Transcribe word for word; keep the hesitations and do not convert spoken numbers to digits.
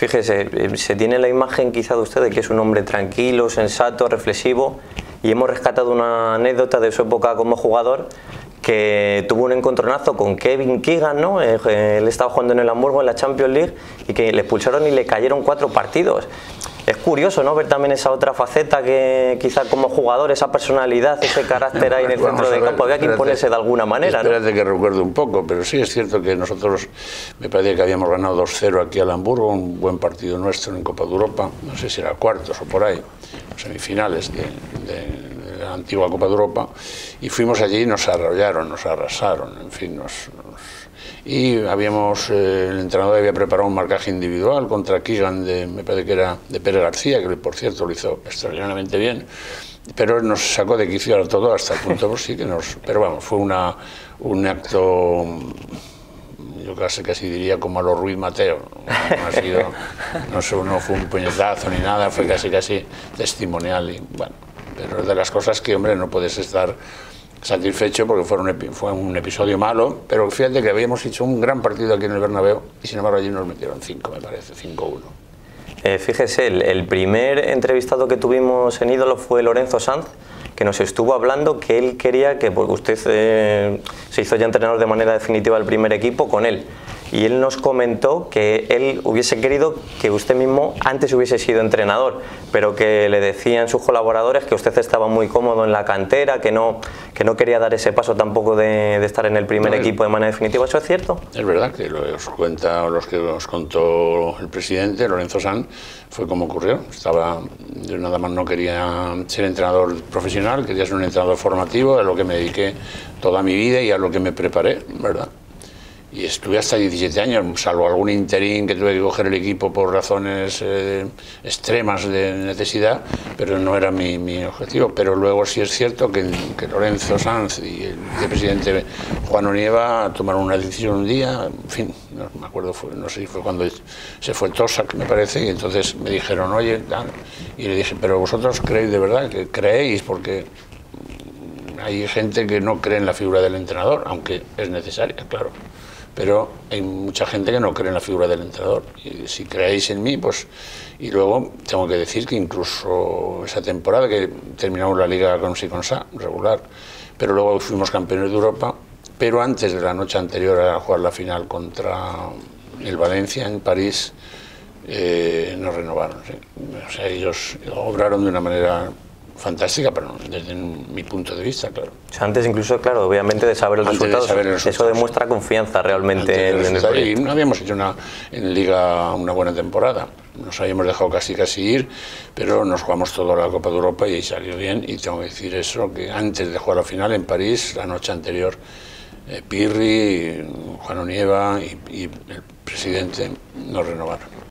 fíjese, se tiene la imagen quizá de usted de que es un hombre tranquilo, sensato, reflexivo, y hemos rescatado una anécdota de su época como jugador, que tuvo un encontronazo con Kevin Keegan, ¿no? Él estaba jugando en el Hamburgo en la Champions League y que le expulsaron y le cayeron cuatro partidos. Es curioso, ¿no?, ver también esa otra faceta que quizá como jugador, esa personalidad, ese carácter ahí en el centro del campo, había que imponerse de alguna manera, ¿no? Espérate que recuerdo un poco, pero sí es cierto que nosotros, me parece que habíamos ganado dos cero aquí al Hamburgo, un buen partido nuestro en Copa de Europa, no sé si era cuartos o por ahí, semifinales de, de la antigua Copa de Europa, y fuimos allí y nos arrollaron, nos arrasaron, en fin, nos... nos y habíamos, eh, el entrenador había preparado un marcaje individual contra Keegan, de, me parece que era de Pere García, que por cierto lo hizo extraordinariamente bien, pero nos sacó de quicio a todo hasta el punto, pues sí que nos, pero vamos, fue una, un acto, yo casi, casi diría como a los Ruiz Mateo, no, ha sido, no, no fue un puñetazo ni nada, fue casi casi testimonial, y bueno, pero de las cosas que, hombre, no puedes estar satisfecho porque fue un, fue un episodio malo, pero fíjate que habíamos hecho un gran partido aquí en el Bernabéu y sin embargo allí nos metieron cinco, me parece, cinco uno. Eh, fíjese, el, el primer entrevistado que tuvimos en Ídolo fue Lorenzo Sanz, que nos estuvo hablando que él quería que, porque usted eh, se hizo ya entrenador de manera definitiva del primer equipo con él, y él nos comentó que él hubiese querido que usted mismo antes hubiese sido entrenador, pero que le decían sus colaboradores que usted estaba muy cómodo en la cantera, que no, que no quería dar ese paso tampoco de, de estar en el primer no, equipo de manera definitiva. ¿Eso es cierto? Es verdad que lo os cuenta, los que os contó el presidente, Lorenzo Sanz, fue como ocurrió. Estaba, yo nada más no quería ser entrenador profesional, quería ser un entrenador formativo, a lo que me dediqué toda mi vida y a lo que me preparé, ¿verdad? Y estuve hasta diecisiete años, salvo algún interín que tuve que coger el equipo por razones eh, extremas de necesidad, pero no era mi, mi objetivo. Pero luego sí es cierto que, que Lorenzo Sanz y el vicepresidente Juan Onieva tomaron una decisión un día, en fin, no me acuerdo, fue, no sé si fue cuando se fue Tosak, me parece, y entonces me dijeron, oye, tal, y le dije, pero vosotros creéis de verdad, que creéis, porque hay gente que no cree en la figura del entrenador, aunque es necesaria, claro. Pero hay mucha gente que no cree en la figura del entrenador. Y si creéis en mí, pues... Y luego tengo que decir que incluso esa temporada que terminamos la Liga con sí con sa, regular, pero luego fuimos campeones de Europa, pero antes de la noche anterior a jugar la final contra el Valencia en París, eh, nos renovaron. ¿Sí? O sea, ellos obraron de una manera fantástica, pero desde mi punto de vista, claro. O sea, antes incluso, claro, obviamente de saber los Antes resultados, de saber el eso resultado, demuestra confianza realmente en, en el proyecto. Y no habíamos hecho una, en Liga una buena temporada, nos habíamos dejado casi casi ir, pero nos jugamos toda la Copa de Europa y ahí salió bien, y tengo que decir eso, que antes de jugar la final en París, la noche anterior, eh, Pirri, Juan Onieva y, y el presidente nos renovaron.